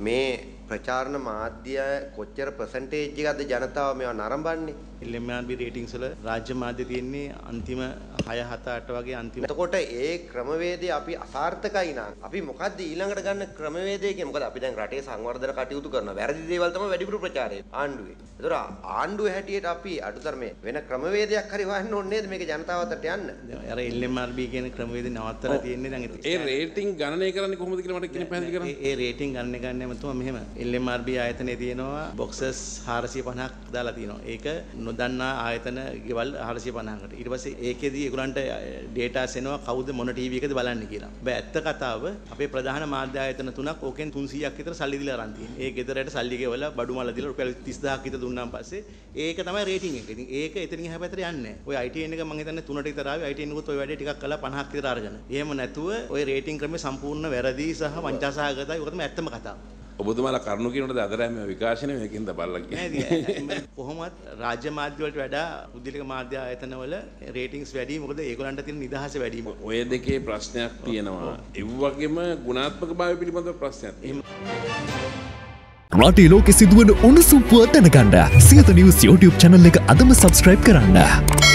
මේ ප්‍රචාරණ මාධ්‍ය කොච්චර percentage එකක්ද ජනතාව මේවා නරඹන්නේ? LMRB ratings වල රාජ්‍ය මාධ්‍ය තියෙන්නේ අන්තිම 6 7 8 වගේ අන්තිම. එතකොට ඒ ක්‍රමවේදය අපි අසාර්ථකයි නම් අපි මොකද්ද ඊළඟට ගන්න ක්‍රමවේදය කියන්නේ? මොකද අපි දැන් රටේ සංවර්ධන කටයුතු කරනවා. වැරදි දේවල් තමයි වැඩිපුර ප්‍රචාරය ආණ්ඩුවේ. ඒතර ආණ්ඩුවේ හැටියට අපි අඩුතරමේ වෙන ක්‍රමවේදයක් හරි හොයන්න ඕනේ නේද මේක ජනතාව අතරට යන්න? අර LMRB කියන ක්‍රමවේදය නවත්තලා තියෙන්නේ දැන් ඒ රේටින් ගණනය කරන්නේ කොහොමද කියලා මට කියන පැහැදිලි කරන්න. ඒ රේටින් ගණනය ගන්න මතුම මෙහෙම LMRB ආයතනයේ තියෙනවා බොක්සස් 450ක් දාලා තියෙනවා. ඒක නොදන්නා ආයතන ගෙවල් 450කට. ඊට පස්සේ ඒකෙදී ඒගොල්ලන්ට ඩේටාස් එනවා කවුද මොන ටීවී එකද බලන්න කියලා. හැබැයි ඇත්ත කතාව අපේ ප්‍රධාන මාධ්‍ය ආයතන තුනක් ඕකෙන් 300ක් විතර සල්ලි දීලා අරන් තියෙනවා. ඒ ගෙදරට සල්ලි ගෙවලා බඩු මල දීලා රුපියල් 30000ක් විතර දුන්නාන් පස්සේ ඒක තමයි රේටින් එක. ඉතින් ඒක එතනින් එහා පැත්තට යන්නේ නැහැ. ඔය ITN එක මම හිතන්නේ 3ට විතර ආවේ. ITN එකත් ඔය වැඩේ ටිකක් කළා 50ක් විතර අරගෙන. එහෙම නැතුව ඔය රේටින් ක්‍රමය සම්පූර්ණ වැරදි සහ වංචාසහගතයි. ඒක තමයි ඇත්තම කතාව. ඔබතුමාලා කරුණු කියනකොට අදරෑම විකාශනය මේකින්ද බලලා කියන්නේ. කොහොමවත් රාජ්‍ය මාධ්‍ය වලට වඩා පුද්ගලික මාධ්‍ය ආයතන වල රේටින්ග්ස් වැඩි. මොකද ඒගොල්ලන්ට තියෙන නිදහස වැඩි. ඔය දෙකේ ප්‍රශ්නයක් තියෙනවා. ඒ වගේම ගුණාත්මක භාවය පිළිබඳව ප්‍රශ්නයක් තියෙනවා. රටේ ලෝකෙ සිදුවන උණුසුම් පුවත් දැනගන්න සියත නිවුස් YouTube channel එක අදම subscribe කරන්න.